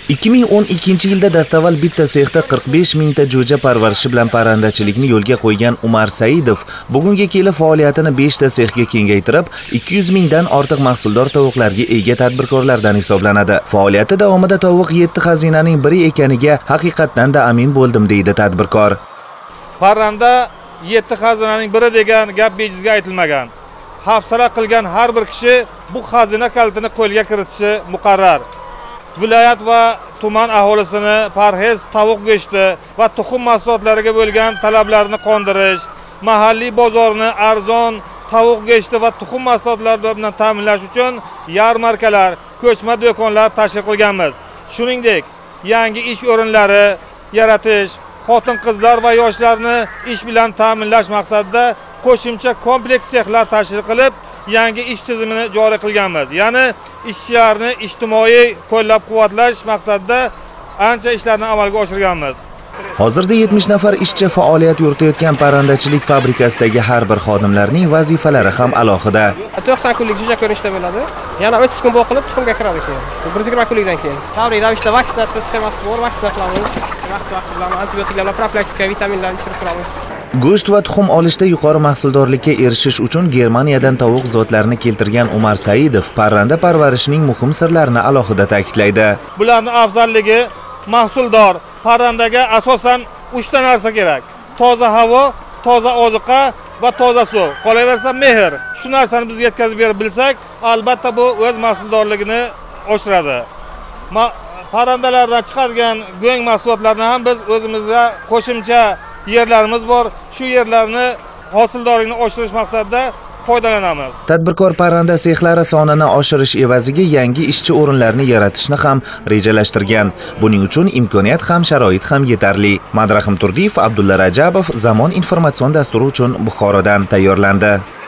2012-yilda dastavval bitta sexda 45 mingta jo'ja parvarishi bilan parrandachilikni yo'lga qo'ygan Umar Saidov bugungi kelib faoliyatini 5 ta sexga kengaytirib, 200 mingdan ortiq mahsuldor tovuqlarga ega tadbirkorlardan hisoblanadi. Faoliyati davomida tovuq 7 xazinaning biri ekaniga haqiqatdan da amin bo'ldim deydi tadbirkor. Parranda 7 xazinaning biri degan gap bejizga aytilmagan. Hafsala qilgan har bir kishi bu xazina kalitini qo'lga kiritishi muqarrar. Viloyat va tuman aholisini parhez tovuq go'shti va tuxum mahsulotlariga bo'lgan talablarini qondirish, mahalliy bozorni arzon tovuq go'shti va tuxum mahsulotlari bilan ta'minlash uchun yarmarkalar, ko'chma do'konlar tashkil qilganmiz. Shuningdek, yangi ish o'rinlari yaratish, xotin-qizlar va yoshlarni ish bilan ta'minlash maqsadida qo'shimcha kompleks sexlar tashkil qilib, yangi ish tizimini joriy qilganmiz. Ya'ni ishchilarni ijtimoiy qo'llab-quvvatlash maqsadida ancha ishlarni amalga oshirganmiz. Hozirda 70 nafar ishchi faoliyat yuritayotgan parrandachilik fabrikasidagi har bir xodimlarning vazifalari ham alohida. 90 kunlik jo'ja ko'rinishda bo'ladi. Yana 30 kun bo'qilib tuxumga kiradi keyin. 120 kunlikdan keyin. Tabiiy ravishda vaksinatsiya sxemasi bor, vaksina qilamiz. Vaqt-vaqt bilan antibiotiklar bilan profilaktika, vitaminlarni ichirib turamiz. Go'sht va tuxum olishda yuqori mahsuldorlikka erishish uchun Germaniyadan tovuq zotlarini keltirgan Umar Saidov parranda parvarishining muhim sirlarini alohida ta'kidlaydi. Bularning afzalligi mahsuldor. Parrandaga asosan 3 ta narsa kerak. Toza havo, toza oziqa va toza suv. Qolaversa mehr. Shu narsani biz yetkazib berib bilsak, albatta bu o'z mahsuldorligini oshiradi. Parrandalardan chiqadigan go'ng mahsulotlarni ham biz o'zimizga qo'shimcha yerlarimiz bor. Shu yerlarni hosildorlikni oshirish maqsadida foydalanamiz. Tadbirkor parranda sexlari sonini oshirish evaziga yangi ishchi o'rinlarni yaratishni ham rejalashtirgan. Buning uchun imkoniyat ham, sharoit ham yetarli. Madrahim Turdiyev, Abdulla Rajabov, Zamon informatsion dasturi uchun Buxorodan tayyorlandi.